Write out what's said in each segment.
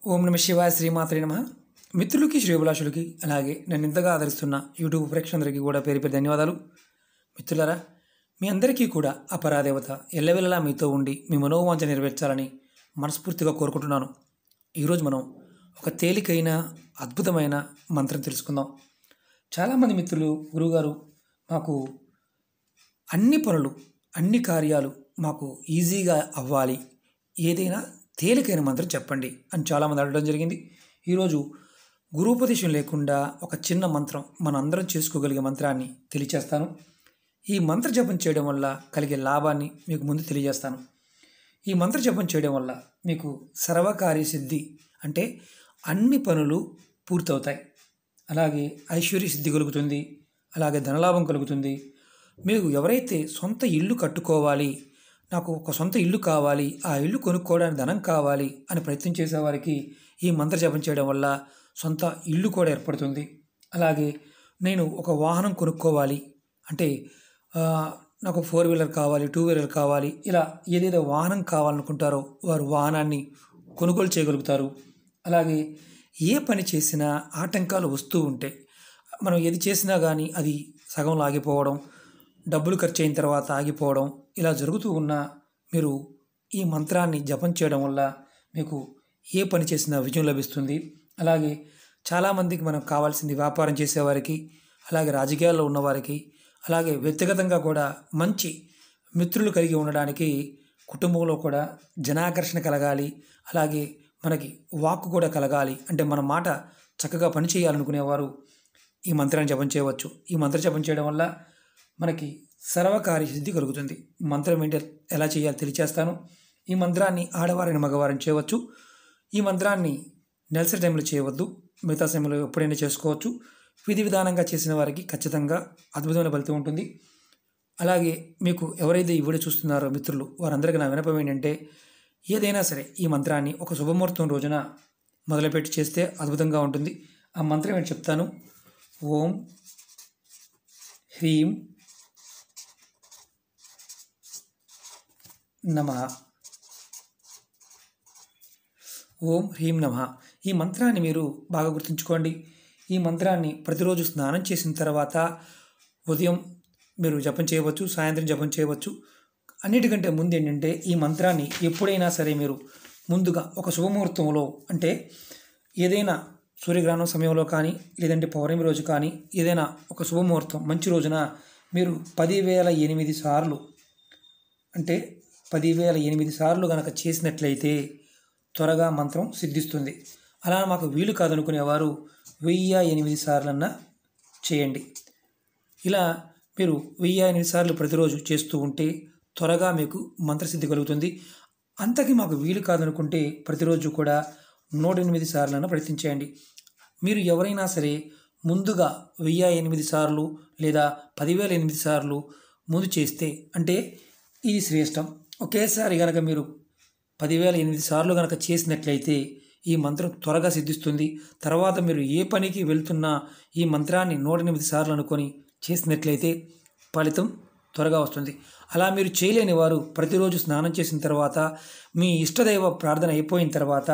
ఓం నమ శివాయ శ్రీమాత్రే నమ. మిత్రులకి శ్రేయోభిలాషులకి అలాగే నన్ను ఇంతగా ఆదరిస్తున్న యూట్యూబ్ ప్రేక్షకులందరికీ కూడా పేరు పేరు ధన్యవాదాలు. మిత్రులారా, మీ అందరికీ కూడా ఆ పరాదేవత ఎల్లవెల్లలా మీతో ఉండి మీ మనోవాంఛ నెరవేర్చాలని మనస్ఫూర్తిగా కోరుకుంటున్నాను. ఈరోజు మనం ఒక తేలికైన అద్భుతమైన మంత్రం తెలుసుకుందాం. చాలామంది మిత్రులు, గురువుగారు, మాకు అన్ని పనులు అన్ని కార్యాలు మాకు ఈజీగా అవ్వాలి, ఏదైనా తేలికైన మంత్రం చెప్పండి అని చాలామంది అడగడం జరిగింది. ఈరోజు గురూపదేశం లేకుండా ఒక చిన్న మంత్రం మనం అందరం చేసుకోగలిగే మంత్రాన్ని తెలియచేస్తాను. ఈ మంత్ర జపం చేయడం వల్ల కలిగే లాభాన్ని మీకు ముందు తెలియజేస్తాను. ఈ మంత్ర జపం చేయడం వల్ల మీకు సర్వకార్య సిద్ధి, అంటే అన్ని పనులు పూర్తవుతాయి. అలాగే ఐశ్వర్య సిద్ధి కలుగుతుంది, అలాగే ధనలాభం కలుగుతుంది. మీకు ఎవరైతే సొంత ఇల్లు కట్టుకోవాలి, నాకు ఒక సొంత ఇల్లు కావాలి, ఆ ఇల్లు కొనుక్కోవడానికి ధనం కావాలి అని ప్రయత్నం చేసేవారికి ఈ మంత్ర జపం చేయడం వల్ల సొంత ఇల్లు కూడా ఏర్పడుతుంది. అలాగే నేను ఒక వాహనం కొనుక్కోవాలి అంటే నాకు 4 వీలర్ కావాలి, 2 వీలర్ కావాలి, ఇలా ఏదేదో వాహనం కావాలనుకుంటారో వారు వాహనాన్ని కొనుగోలు చేయగలుగుతారు. అలాగే ఏ పని చేసినా ఆటంకాలు వస్తూ ఉంటే, మనం ఏది చేసినా కానీ అది సగంలో ఆగిపోవడం, డబ్బులు ఖర్చు అయిన తర్వాత ఆగిపోవడం, ఇలా జరుగుతూ ఉన్నా మీరు ఈ మంత్రాన్ని జపం చేయడం వల్ల మీకు ఏ పని చేసినా విజయం లభిస్తుంది. అలాగే చాలామందికి మనకు కావాల్సింది వ్యాపారం చేసేవారికి, అలాగే రాజకీయాల్లో ఉన్నవారికి, అలాగే వ్యక్తిగతంగా కూడా మంచి మిత్రులు కలిగి ఉండడానికి, కుటుంబంలో కూడా జనాకర్షణ కలగాలి, అలాగే మనకి వాక్కు కూడా కలగాలి, అంటే మన మాట చక్కగా పనిచేయాలనుకునేవారు ఈ మంత్రాన్ని జపం చేయవచ్చు. ఈ మంత్ర జపం చేయడం వల్ల మనకి సర్వకార్య సిద్ధి కలుగుతుంది. మంత్రం ఏంటి, ఎలా చేయాలో తెలియచేస్తాను. ఈ మంత్రాన్ని ఆడవారిని మగవారిని చేయవచ్చు. ఈ మంత్రాన్ని నెలసరి టైంలో చేయవద్దు, మిగతా సమయంలో ఎప్పుడైనా చేసుకోవచ్చు. విధి విధానంగా చేసిన వారికి ఖచ్చితంగా అద్భుతమైన ఫలితం ఉంటుంది. అలాగే మీకు ఎవరైతే ఈ వీడియో చూస్తున్నారో మిత్రులు, వారందరికీ నా విన్నపం ఏంటంటే, ఏదైనా సరే ఈ మంత్రాన్ని ఒక శుభముహూర్తం రోజున మొదలుపెట్టి చేస్తే అద్భుతంగా ఉంటుంది. ఆ మంత్రం ఏంటి చెప్తాను. ఓం హ్రీం నమః. ఓం హ్రీం నమః. ఈ మంత్రాన్ని మీరు బాగా గుర్తుంచుకోండి. ఈ మంత్రాన్ని ప్రతిరోజు స్నానం చేసిన తర్వాత ఉదయం మీరు జపం చేయవచ్చు, సాయంత్రం జపం చేయవచ్చు. అన్నిటికంటే ముందు ఏంటంటే, ఈ మంత్రాన్ని ఎప్పుడైనా సరే మీరు ముందుగా ఒక శుభముహూర్తంలో, అంటే ఏదైనా సూర్యగ్రహణం సమయంలో కానీ, లేదంటే పౌర్ణమి రోజు కానీ, ఏదైనా ఒక శుభముహూర్తం మంచి రోజున మీరు 10,008 సార్లు, అంటే 10,008 సార్లు కనుక చేసినట్లయితే త్వరగా మంత్రం సిద్ధిస్తుంది. అలా మాకు వీలు కాదనుకునేవారు 1008 సార్లన్నా చేయండి. ఇలా మీరు 1008 సార్లు ప్రతిరోజు చేస్తూ ఉంటే త్వరగా మీకు మంత్రసిద్ధి కలుగుతుంది. అంతకీ మాకు వీలు కాదనుకుంటే ప్రతిరోజు కూడా 108 సార్లన్నా ప్రయత్నించేయండి. మీరు ఎవరైనా సరే ముందుగా 1008 సార్లు లేదా 10,008 సార్లు ముందు చేస్తే, అంటే ఇది శ్రేష్టం. ఒకేసారి కనుక మీరు 10,008 సార్లు కనుక చేసినట్లయితే ఈ మంత్రం త్వరగా సిద్ధిస్తుంది. తర్వాత మీరు ఏ పనికి వెళ్తున్నా ఈ మంత్రాన్ని 108 సార్లు అనుకొని చేసినట్లయితే ఫలితం త్వరగా వస్తుంది. అలా మీరు చేయలేని వారు ప్రతిరోజు స్నానం చేసిన తర్వాత, మీ ఇష్టదైవ ప్రార్థన అయిపోయిన తర్వాత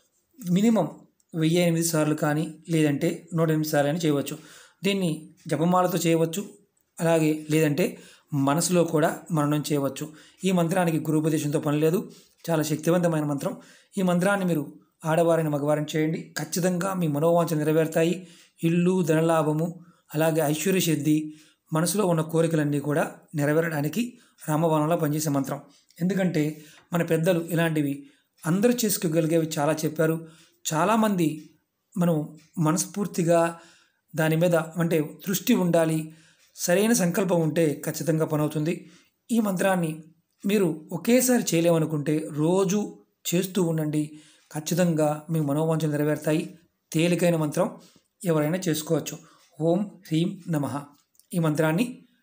మినిమం 1008 సార్లు కానీ, లేదంటే 108 సార్లు అని చేయవచ్చు. దీన్ని జపమాలతో చేయవచ్చు, అలాగే లేదంటే మనసులో కూడా మననం చేయవచ్చు. ఈ మంత్రానికి గురూపదేశంతో పని లేదు, చాలా శక్తివంతమైన మంత్రం. ఈ మంత్రాన్ని మీరు ఆడవారిని మగవారిని చేయండి, ఖచ్చితంగా మీ మనోవాంఛ నెరవేరుతాయి. ఇల్లు, ధనలాభము, అలాగే ఐశ్వర్య సిద్ధి, మనసులో ఉన్న కోరికలన్నీ కూడా నెరవేరడానికి రామబాణంలో పనిచేసే మంత్రం. ఎందుకంటే మన పెద్దలు ఇలాంటివి అందరూ చేసుకోగలిగేవి చాలా చెప్పారు. చాలామంది మనం మనస్ఫూర్తిగా దాని మీద, అంటే దృష్టి ఉండాలి, సరైన సంకల్పం ఉంటే ఖచ్చితంగా పనవుతుంది. ఈ మంత్రాన్ని మీరు ఒకేసారి చేయలేమనుకుంటే రోజు చేస్తూ ఉండండి, ఖచ్చితంగా మీ మనోవాంఛలు నెరవేరుతాయి. తేలికైన మంత్రం, ఎవరైనా చేసుకోవచ్చు. ఓం హ్రీం నమః. ఈ మంత్రాన్ని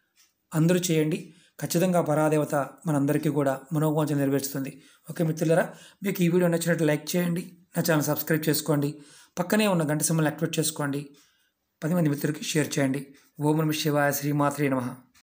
అందరూ చేయండి, ఖచ్చితంగా పరాదేవత మనందరికీ కూడా మనోవాంఛలు నెరవేరుస్తుంది. ఓకే మిత్రులారా, మీకు ఈ వీడియో నచ్చినట్టు లైక్ చేయండి, నా ఛానల్ సబ్స్క్రైబ్ చేసుకోండి, పక్కనే ఉన్న గంట సింబల్ని యాక్టివేట్ చేసుకోండి, 10 మంది మిత్రులకి షేర్ చేయండి. ఓం నమః శివాయ శ్రీమాత్రే నమః.